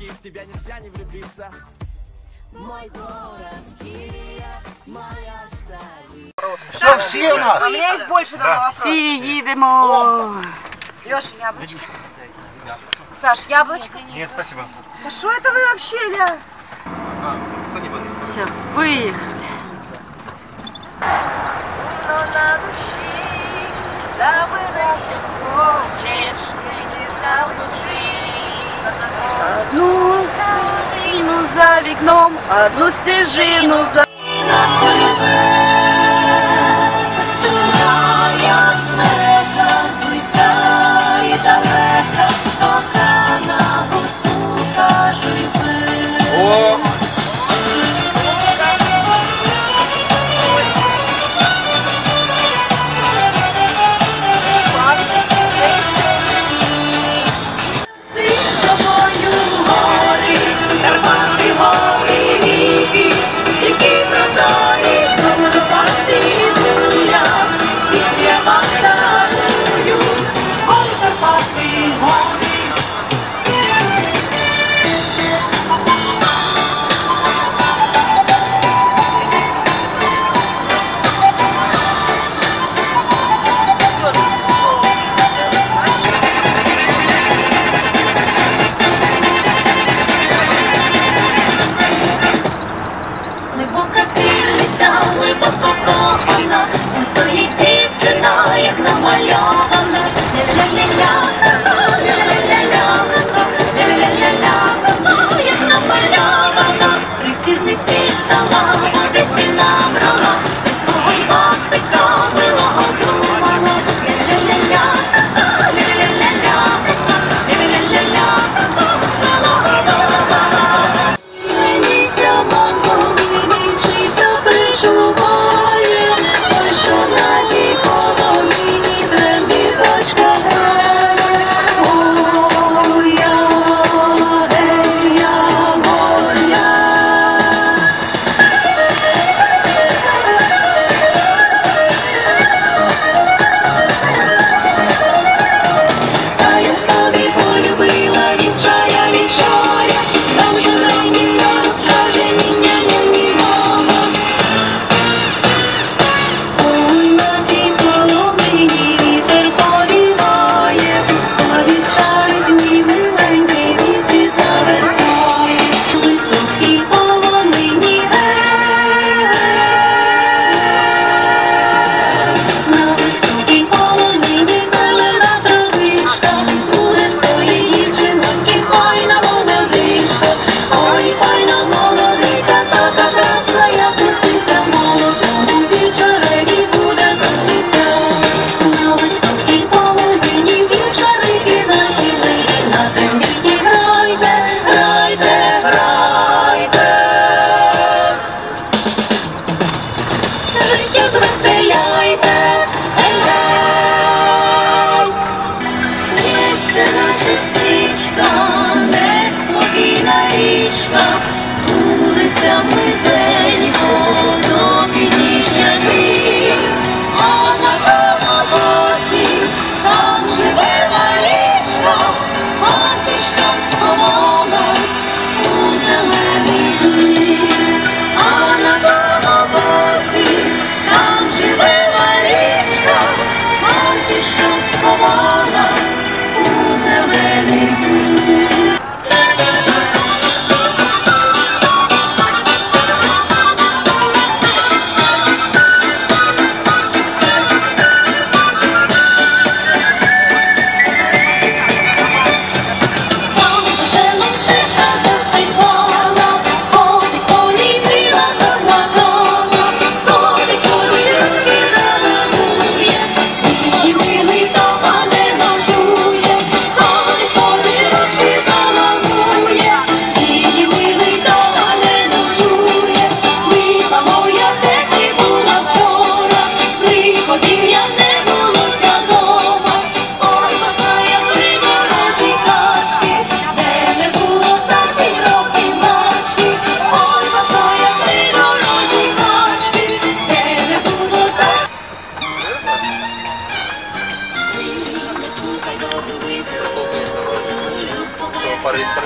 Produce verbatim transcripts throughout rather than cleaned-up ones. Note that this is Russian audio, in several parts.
девочки, в тебя нельзя не влюбиться. Мой город Киев, моя столица. Все, всі у нас. У меня есть больше дома вопросов. Всі їдемо. Леша, яблочко. Саш, яблочко. Нет, спасибо. Да что это вы вообще, Ля? Все, виїхали. Но на душе забирай, хочешь, не заблужи. Одну стежину за вікном, одну стежину за... Ти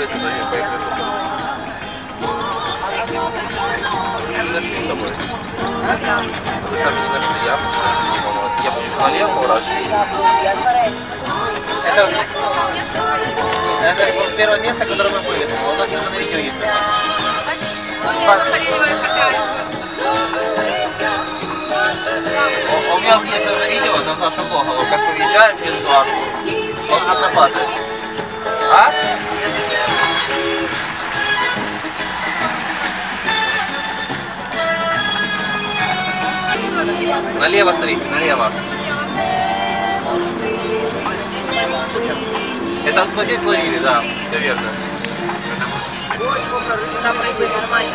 туда и поехали. Не нашли с тобой. Вы сами не нашли, я почти не помню. Я почти налево раз. Это, это первое место, которое мы были. У нас даже на видео есть. У, у меня есть уже видео на нашем блоге, вот как мы въезжаем через эту арку. Вот отрабатывает. А? Налево смотрите, налево. Это вот здесь ловили, да, все верно. Там рыбы нормально.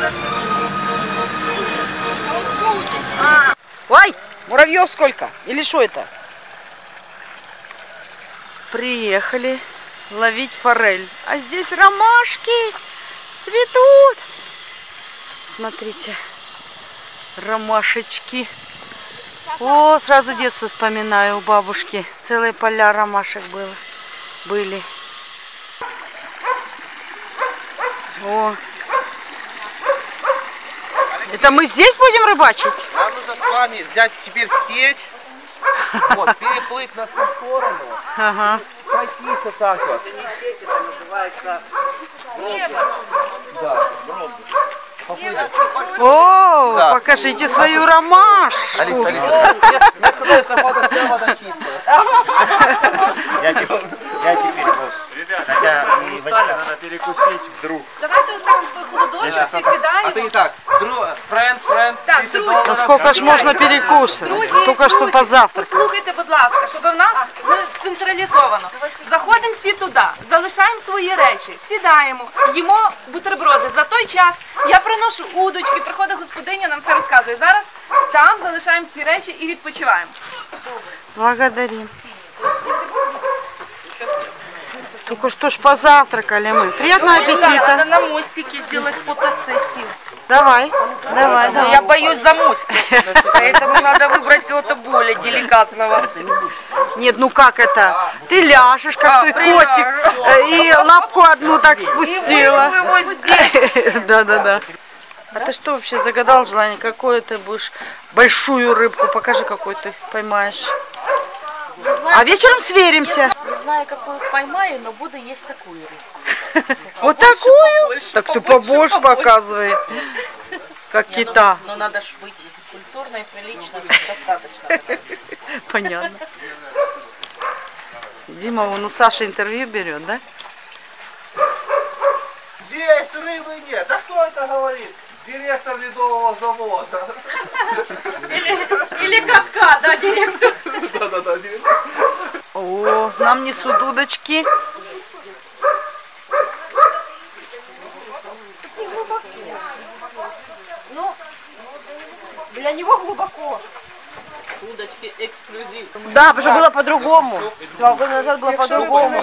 Ой, муравьев сколько? Или что это? Приехали ловить форель. А здесь ромашки цветут. Смотрите, ромашечки. О, сразу детство вспоминаю у бабушки. Целые поля ромашек было. Были. О. Это мы здесь будем рыбачить? Нам нужно с вами взять теперь сеть, вот, переплыть на ту сторону. Ага. Какие-то так вот. Это не сеть, это называется небо. Да. О, Да. покажите свою ромашку. Алиса, Алиса, мне, мне сказали, что вода, вся вода чистая. Я теперь, я теперь босс. Хотя не Устали, надо перекусить вдруг. Давайте вот там в холодорі всі А сідаємо. ты не так. Френд, френд. Так, друзі. Ну сколько ж можно перекусывать? Друзі, Только что друзі, позавтракали. послухайте, будь ласка, щоб в нас ну, централізовано. Заходимо всі туди, залишаємо свої речі, сідаємо, їмо бутерброди. За той час я приношу удочки, приходить господиня, нам все розказує. Зараз там залишаємо всі речі і відпочиваємо. Благодарим. Только что ж позавтракали мы. Приятного Надо аппетита. на мостике сделать фотосессию. Давай, давай, давай. Я боюсь за мостик, поэтому надо выбрать кого-то более деликатного. Нет, ну как это? Ты ляжешь, как А, ты приляжу. котик, э, и лапку одну так И спустила. вырву его здесь. Да, да, да. А ты что вообще загадал желание? Какое ты будешь большую рыбку? Покажи, какой ты поймаешь. А вечером сверимся. Не знаю, какую поймаю, но буду есть такую рыбку. Вот такую? побольше, Так ты побольше, побольше побольше. показывай. Как Не, ну, кита. ну надо ж быть культурной, прилично, достаточно. Понятно. Дима, вон у Саши интервью берет, да? Здесь рыбы нет. Да кто это говорит? Директор ледового завода. Или катка, да, директор? Да-да-да, директор. О, нам несут удочки. Для него глубоко. Удочки эксклюзив. Да, потому что было по-другому. Два года назад было по-другому.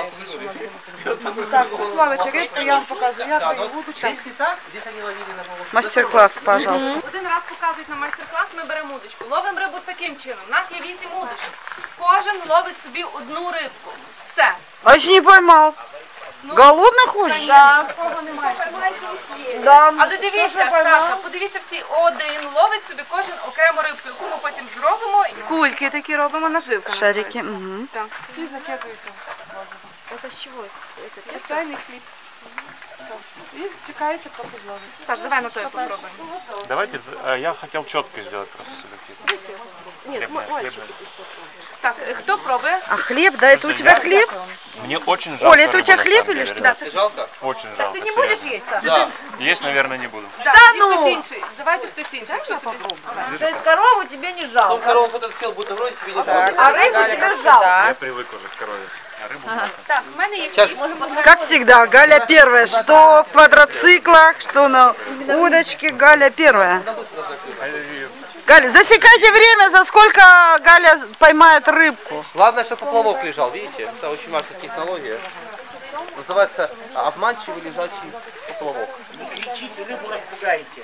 Плавайте рибку, я вам показую. Я даю удочку. Если так, здесь они ловили на голову. Мастер-класс, пожалуйста. Один раз показують на майстер-клас, ми беремо удочку. Ловимо рибу таким чином. У нас є вісім удочок. Кожен ловить собі одну рибку. Все. А еще не поймал. Голодный хочешь? Да, Кого немає. да. Але дивіться, Саша, подивіться всі, один ловить собі кожен окрему рибку, яку ми потім зробимо. Кульки такі робимо наживками. Шарики. Угу. Так. І закидуєте. Це з чого? Це звичайний хліб. І чекаєте, поки зловиться. Саш, давай на той попробуємо. Давайте, э, я хотел четко сделать просто сюда. Хлебное, хлебное. Так, хто пробує? А хлеб, да, это у тебя хлеб? Мне очень жалко. Оля, это у тебя рыбу, на хлеб самом или деле, что? ребят. Ты жалко? Очень жалко. Ты не будешь серьезно. есть, Саша? Да. Есть, наверное, не буду. Да, Та і ну! хтось інший. Давайте хтось інший. Якщо тобі... То есть корову тебе не Том жалко, корову фотографировал, будто вроде тебе не жалко. а рыбу тебе жалко. Я привык уже к корове. А рыбу жалко. Так, в мене є Сейчас. хліб. Как всегда, Галя первая. Что в квадроциклах, что на удочке, Галя первая. Галя, засекайте время, за сколько Галя поймает рыбку. Главное, чтобы поплавок лежал, видите? Это очень важная технология. Называется обманчивый лежачий поплавок. кричите, рыбу распугаете.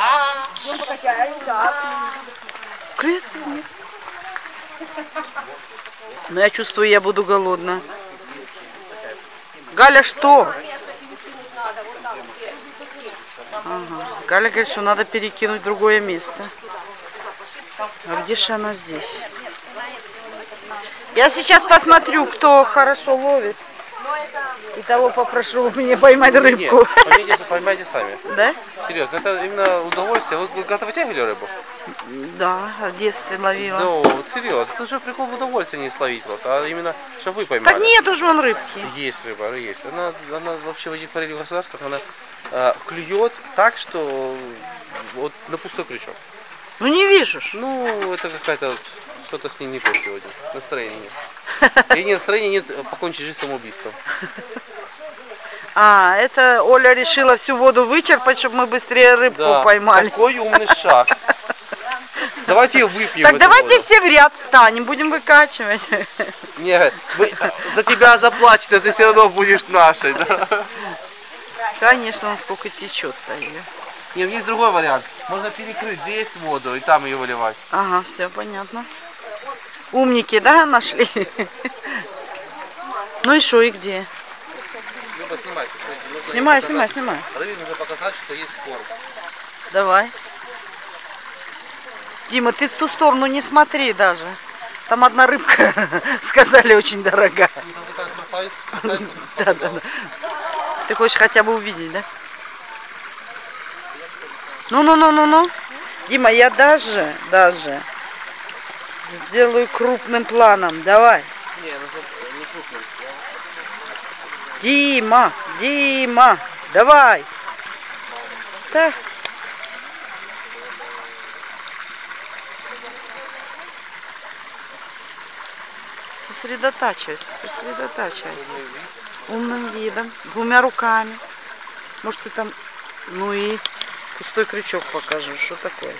Клюет? Нет. Но я чувствую, я буду голодна. Галя, что? Ага. Галя говорит, что надо перекинуть в другое место. А где же она здесь? Я сейчас посмотрю, кто хорошо ловит. И того попрошу мне поймать рыбку. Нет, поймайте сами. Да? Серьезно, это именно удовольствие. Вы когда вытягивали рыбу? Да, в детстве ловила. Да, вот серьезно. Это же прикол в удовольствие не словить просто, а именно, чтобы вы поймали. Так нет уже вон рыбки. Есть рыба, есть. Она, она вообще в этих параллельных государствах, она а, клюет так, что вот на пустой крючок. Ну не вижу. Ну, это какая-то, вот, что-то с ней не то сегодня. Настроения нет. И нет настроения, нет покончить жизнь самоубийством. А, это Оля решила всю воду вычерпать, чтобы мы быстрее рыбку Да, поймали. Какой умный шаг. Давайте ее выпьем. Так давайте воду. все в ряд встанем, будем выкачивать. Нет, мы, за тебя заплачено, ты все равно будешь нашей. Да? Конечно, он сколько течет-то ее. Нет, есть другой вариант. Можно перекрыть здесь воду и там ее выливать. Ага, все понятно. Умники, да, нашли? Ну и что, и где? Люба, снимайте. Нужно Снимай, показать. снимай, снимай. Рыбе нужно показать, что есть корм. Давай. Дима, ты в ту сторону не смотри даже. Там одна рыбка, сказали, очень дорога. Да, да, да. Ты хочешь хотя бы увидеть, да? Ну-ну-ну-ну-ну. Дима, я даже, даже сделаю крупным планом. Давай. Не, нужно не крупным. Дима, Дима, давай. Да. Сосредотачивайся, сосредотачивайся. Умным видом, двумя руками. Может, ты там, ну и пустой крючок покажу, что такое.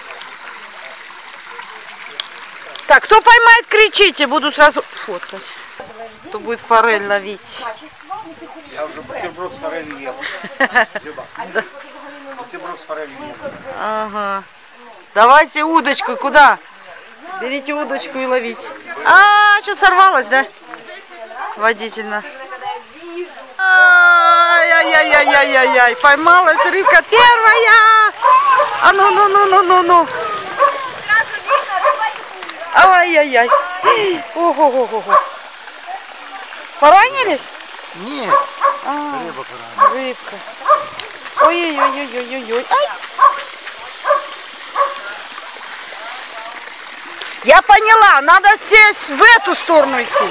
Так, кто поймает, кричите, буду сразу фоткать. Кто будет форель ловить. Я уже бутерброд с форелью ел. Люба, бутерброд с форелью ел. Ага. Давайте удочку, куда? Берите удочку и ловить. А, сейчас сорвалась, да? Водительно. Ай-яй-яй-яй-яй-яй. Поймалась рыбка первая. А ну, ну, ну, ну, ну, ну. Ай-яй-яй. Ого-го-го. Поранились? Нет, А, рыба поранила. рыбка. Ой-ой-ой-ой-ой-ой. Ай. Я поняла, надо сесть в эту сторону идти.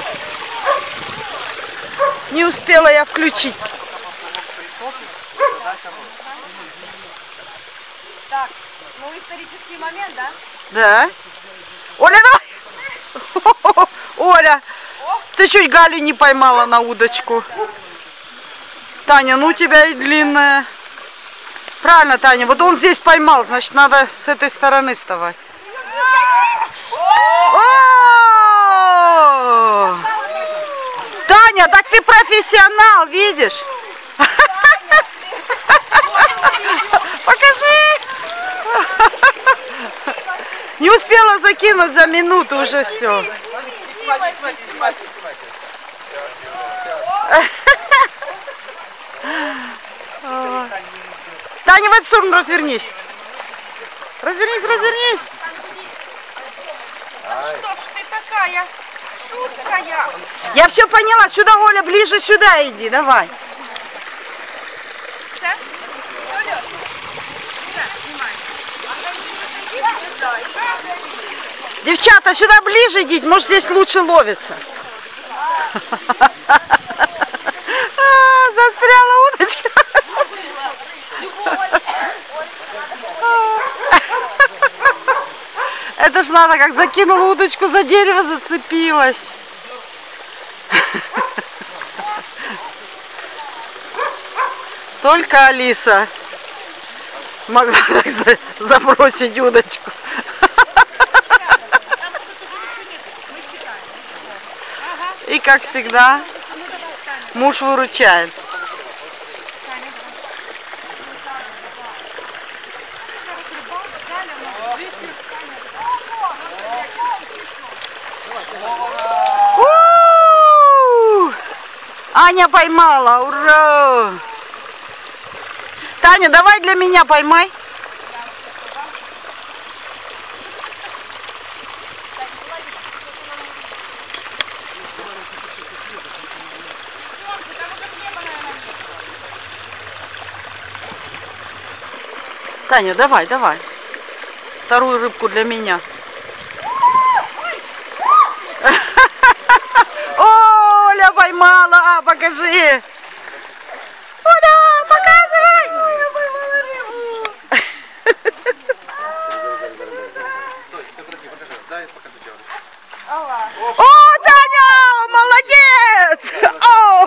Не успела я включить. Так, ну исторический момент, да? Да. Оля, давай. Оля, ты чуть Галю не поймала на удочку. Таня, ну у тебя и длинная. Правильно, Таня, вот он здесь поймал, значит, надо с этой стороны вставать. О! Таня, так ты профессионал, видишь? Покажи. Не успела закинуть за минуту, уже все. Таня, в эту сторону развернись. Развернись, развернись. Что ж ты такая шустрая? Я все поняла. Сюда, Оля, ближе сюда иди. Давай. Да? Оля, сюда, снимай. Девчата, сюда ближе идите. Может, здесь лучше ловится. Застряла удочка. Это ж надо, как закинула удочку за дерево, зацепилась. Только Алиса могла так забросить удочку. И как всегда, муж выручает. Аня поймала, ура! Таня, давай для меня поймай. Таня, давай, давай. Вторую рыбку для меня. Оля поймала, покажи. Оля, показывай. Я поймала рыбу. О, Таня, молодец. О,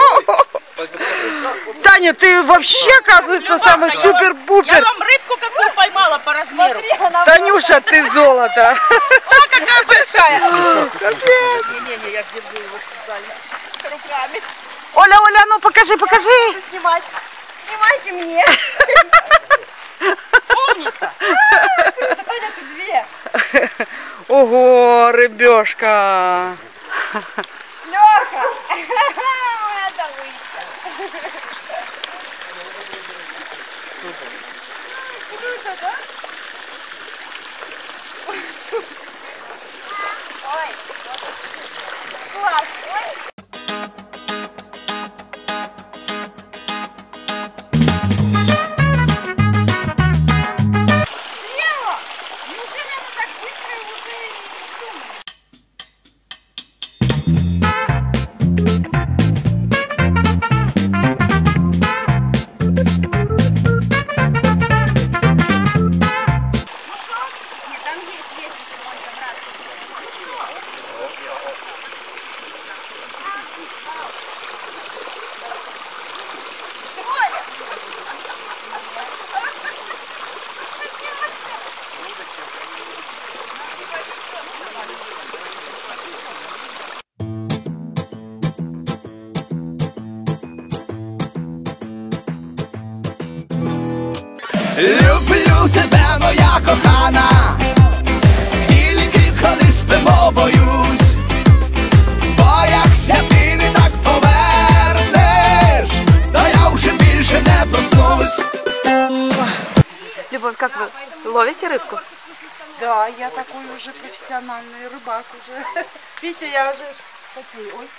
Таня, ты вообще, оказывается, самый супер-пупер. Я вам рыбку какую поймала по размеру. Танюша, ты золото. О, какая большая. Не-не-не, я держу его специально руками. Оля, Оля, ну покажи, покажи. Снимать. Снимайте мне. Умница. Таня, ты две. Ого, рыбешка. Лёха. Моя добыча. Круто, да? Ой. Класс. Ой. Съела? Неужели она так быстро и уже и думает? Ну что? Нет, там есть, есть еще можно браться. Ну что? Коля! Люблю тебе, моя кохана, тільки коли спимо, боюсь, боякся ти не так повернеш, та я вже більше не проснусь. Любовь, как вы ловите рыбку? Да, я такой уже профессиональный рыбак уже. Видите, я уже такой, ой.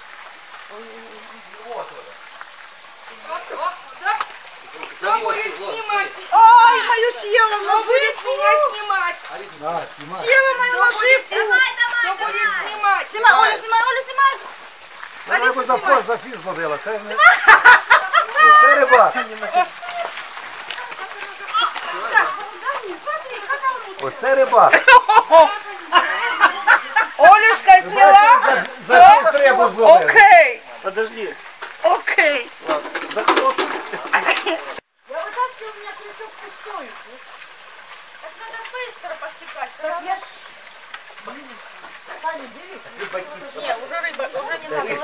Кто будет снимать? Ай, мою съела Кто будет наживку. меня снимать? Съела мою наживку. Кто будет снимать? Снимай, Оля, снимай, Оля, снимай. Алиса, снимай. За фіс зловила, це не... Це рибак. Оце рибак. Олюшка сняла? За фіс рибу зловила. Окей. Подожди. Окей. За хвост. Я вытаскиваю, у меня крючок пустой. Так надо быстро подсекать. Так я ж... Таня, бери. Не, уже рыба, уже не надо.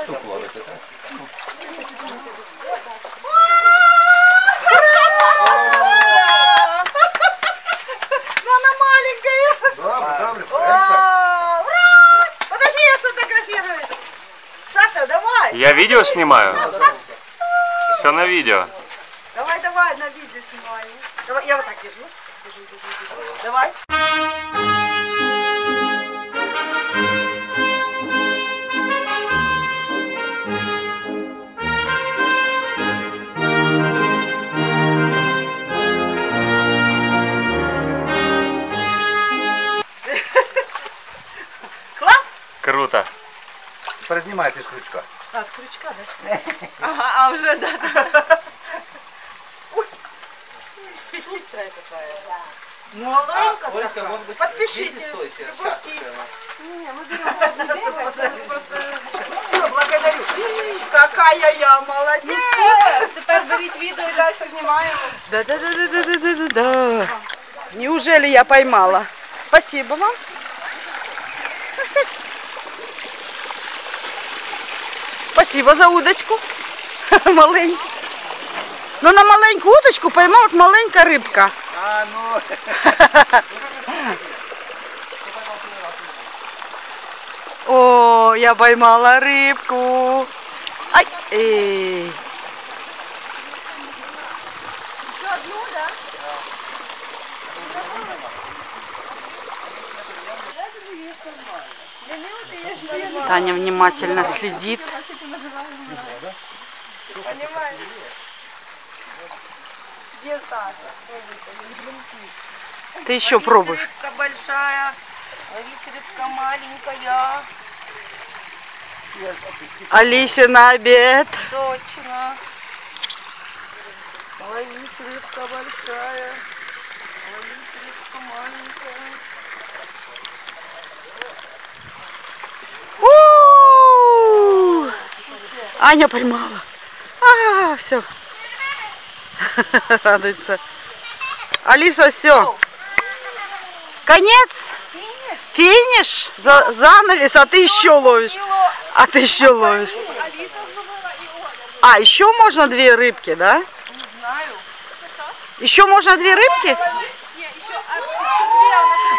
Но она маленькая. Добре, добре. О, ура! Подожди, я сфотографируюсь. Саша, давай. Я видео снимаю? Все на видео. Давай, давай, на видео снимаю. Давай, я вот так держу. Держу, держу, держу. Давай. Класс? Круто. Перезнімайте з крючка. А, с крючка, да? Ага, а уже, да, да. Шустрая какая. Маленько такая. Подпишите. Любовки. Все, благодарю. Какая я молодец. Теперь берите видео и дальше снимаем. Да-да-да-да-да-да-да. Неужели я поймала? Спасибо вам. Спасибо за удочку. Маленькую. Ну на маленькую удочку поймалась маленькая рыбка. А, ну. О, я поймала рыбку. Ай. Эй. Еще одну, да? Таня внимательно следит. Понимаешь? Где Саша? Ты еще пробуешь. Рыбка большая, ловись рыбка маленькая. Алисе на обед. Точно. Ловись рыбка большая, ловись рыбка маленькая. У-у-у! Аня поймала. А, все. Радуется. Алиса, все. Конец. Финиш. За занавес, а ты еще ловишь. А ты еще ловишь. А, еще можно две рыбки, да? Не знаю. Еще можно две рыбки? Нет, еще, а, еще две.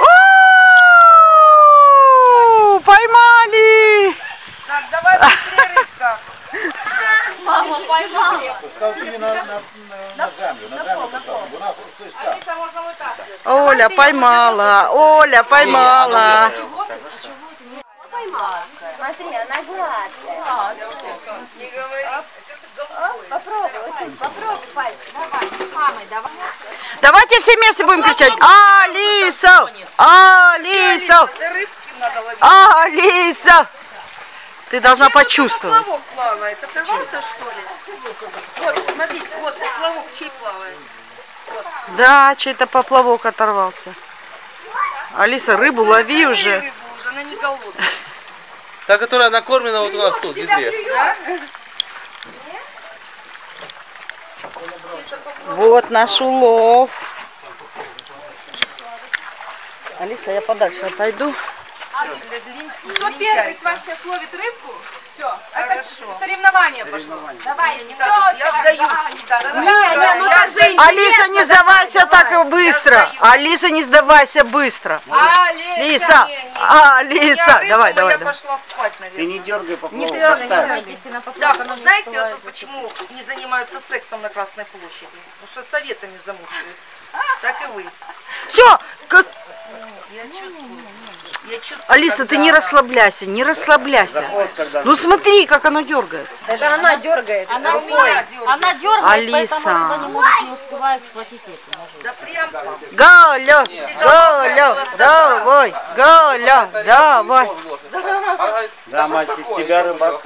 У-у-у! Поймали! Так, давай быстрее, рыбка. Мама поймала. Скажи на, на, на, на землю, на землю. Вона, слышь, так. Алиса, можно вот так. Оля поймала, Оля поймала. Смотри, она гладкая. Не говори. Попробуй, попробуй пальчик. Давай, мамой, давай. Давайте все вместе будем кричать: Алиса! Алиса! Это рыбки надо ловить. Алиса! Ты должна почувствовать. Поплавок плавает. Оторвался, что ли? Вот, смотрите, вот поплавок чей плавает. Вот. Да, чей-то поплавок оторвался. Алиса, рыбу лови Лови уже. рыбу уже, она не голодная. Та, которая накормлена вот у нас тут, в ведре. Да? Вот наш улов. Алиса, я подальше отойду. Кто первый с вас сейчас ловит рыбку? Все, это Хорошо. соревнование пошло. Давай, Не надо, я сдаюсь. Не, не, ну Я так же сдаюсь. Алиса, не сдавайся так быстро. Алиса, не сдавайся быстро. Алиса, Алиса, давай, давай, Я давай. пошла спать, Ты наверное. не дергай поплавок, не дергай, не поставь. дергай. Да, ну знаете, вот тут почему не занимаются сексом на Красной площади? Потому что советами замучают. Так и вы. Все, как... Я чувствую. Я чувствую. Алиса, ты когда не она- расслабляйся, не расслабляйся. Хвост, когда Ну смотри, как оно дергается. Это она дергает. Она у меня дергает. Она дергает, Алиса. поэтому рыба не может, не успевает схватить эти ножи. Да прям. Галя, Галя, давай, Галя, давай. Да, мать, из тебя рыбак.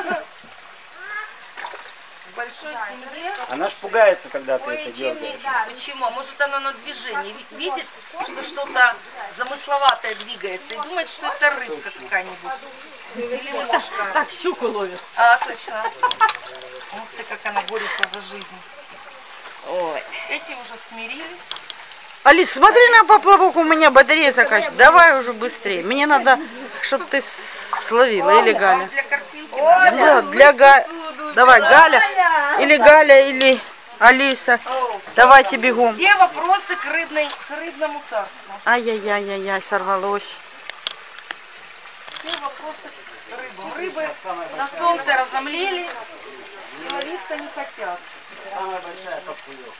В большой семье. Она ж пугается, когда ты Ой, это чем не... дергаешь. Почему? А может она на движении? Ведь видит, что что-то замысловатое двигается и думает, что это рыбка какая-нибудь. Или мошка. Так, щуку ловит. А, точно. Ну, смотри, как она борется за жизнь. Ой. Эти уже смирились. Алис, смотри на поплавок, у меня батарея заканчивается. Давай уже быстрее. Мне надо, чтобы ты словила. Или Галя. Для картинки. Да, для Галя. Давай, Галя. Или Галя, или Алиса. Давайте бегом. Все вопросы к, рыбной, к рыбному царству. Ай-яй-яй-яй, сорвалось. Все вопросы к рыбам. Рыбы на солнце разомлели и ловиться не хотят. Самая большая подплывет.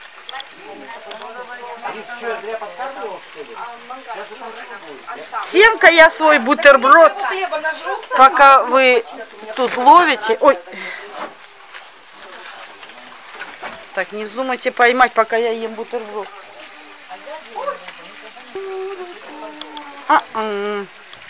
Алис, что, зря подкармливал, что ли? Сейчас же там рыба будет. Съем-ка я свой бутерброд, Хлеба нажрутся. пока вы тут ловите. Ой. Так, не вздумайте поймать, пока я ем бутерброд. А-а.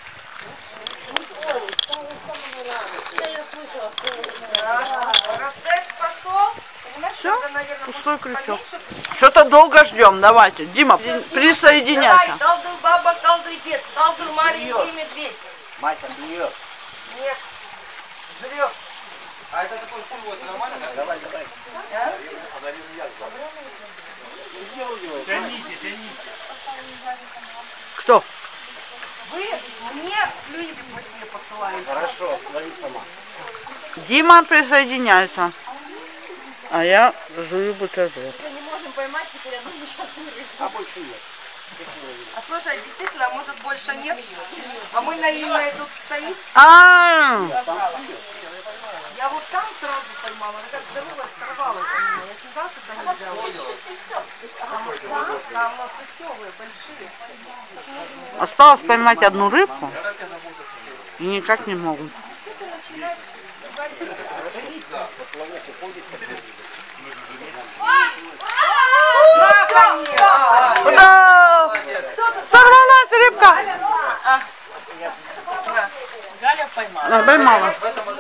Процесс пошел. Все, пустой крючок. Что-то долго ждем. Давайте, Дима, присоединяйся. Давай, колдуй баба, колдуй дед, колдуй маленький медведь. Мать отбьет. Нет, жрет. А это такой фурт, это нормально? Да? Давай, давай. Кто? Вы мне флюиды плохие посылаете. Хорошо, лови сама. Дима присоединяется. А я жую бутерброд. А больше нет. А слушай, действительно, может больше нет? А мы наивные тут стоим. А, Я Я вот там сразу поймала, она как здоровая сорвалась у меня. Я сюда туда не взяла. Там, там лососевые большие. Осталось поймать одну рыбку и никак не могу. Ура! Сорвалась рыбка! Галя поймала. А, поймала.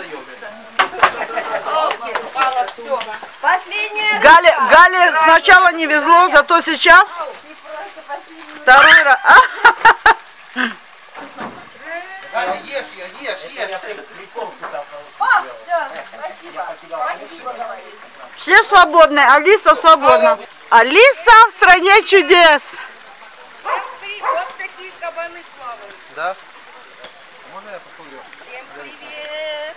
Последняя. Гале, Гале сначала не везло, зато сейчас второй раз. А? Галя, ешь, ешь, ешь, ешь. Все свободны, Алиса свободна. Алиса в стране чудес. Вот такие кабаны плавают. Да? Можно я покурю? Всем привет.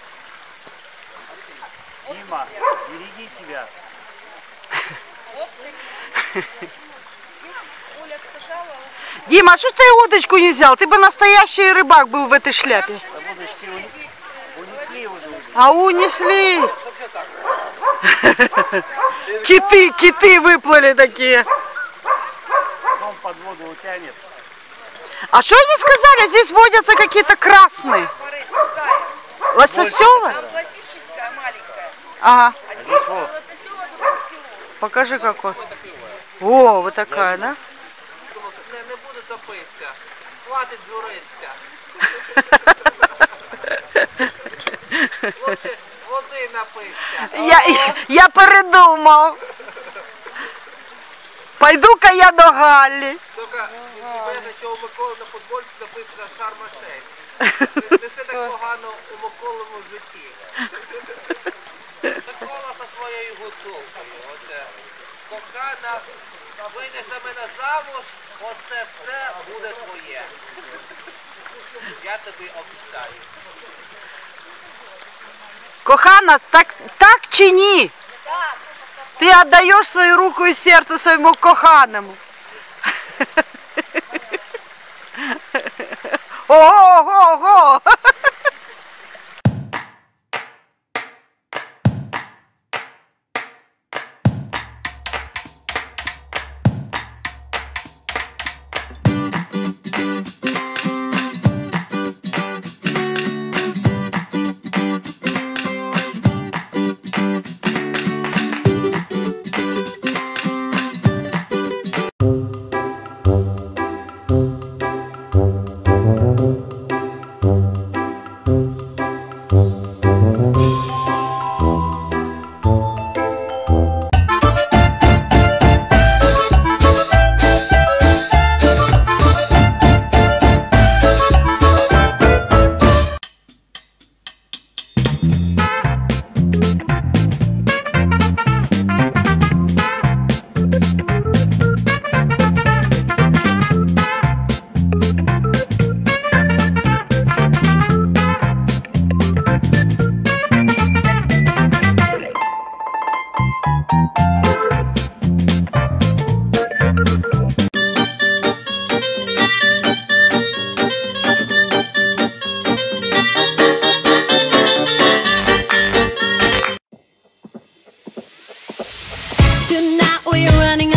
Дима, береги себя. Вот такие. Оля сказала, Дима, а что ж ты удочку не взял? Ты бы настоящий рыбак был в этой шляпе. Унесли уже. А унесли. Киты, киты выплыли такие. Он под воду утянет. А что они сказали? Здесь водятся какие-то красные. Лососевая? там классическая маленькая. Ага. А здесь лососевая до двух кило. Покажи какой. О, вот такая, да? Не, не буду топитися. Хватить журитися. Лучше води напитися. Я, я передумав. Пойду-ка я до Галлі. Тільки не понятно, що у Миколи на футбольці написано «Шарм-ель». Не все так погано у Миколому житті. Микола зі своєю гуцулкою. Оце. Кохана, вийдеш за мене замуж, оце все буде твоє. Я тобі обіцяю. Кохана, так, так чи ні? Ти віддаєш свою руку і серце своєму коханому. Ого-го-го! Tonight we're running